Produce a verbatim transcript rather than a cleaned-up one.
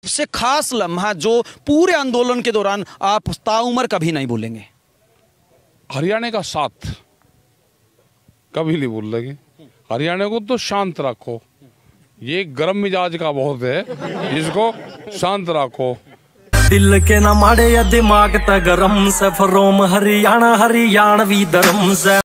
सबसे खास लम्हा जो पूरे आंदोलन के दौरान आप ताउम्र कभी नहीं भूलेंगे? हरियाणा का साथ कभी नहीं भूल लगे। हरियाणा को तो शांत रखो, ये गर्म मिजाज का बहुत है, इसको शांत रखो। दिल के न माड़े या दिमाग त गरम से, फरोम हरियाणा हरियाणवी धर्म से।